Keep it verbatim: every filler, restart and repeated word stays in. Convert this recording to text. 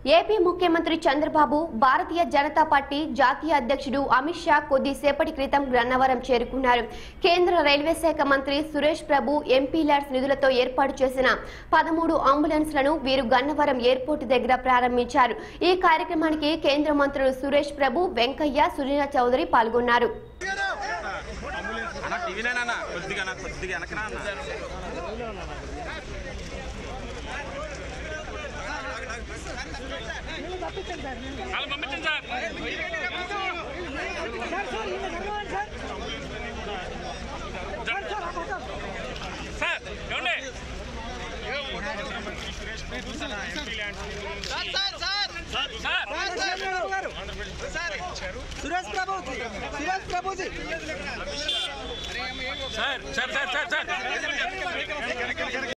AP ముఖ్యమంత్రి Chandrababu Bharatiya Janata party జాతీయ అధ్యక్షుడు అమిత్ షా కొద్దిసేపటి క్రితం గన్నవరం చేరుకున్నారు. కేంద్ర రైల్వే శాఖ మంత్రి సురేష్ ప్రభు ఎంపీ ల్యాడ్స్ నిధులతో ఏర్పాటు చేసిన పదమూడు అంబులెన్స్లను వీరు గన్నవరం ఎయిర్పోర్ట్ దగ్గర ప్రారంభించారు. ఈ కార్యక్రమానికి కేంద్ర మంత్రులు సురేష్ ప్రభు, వెంకయ్య, సునీత చౌదరి పాల్గొన్నారు. Suresh Prabhu ji Suresh Prabhu ji sir sir sir sir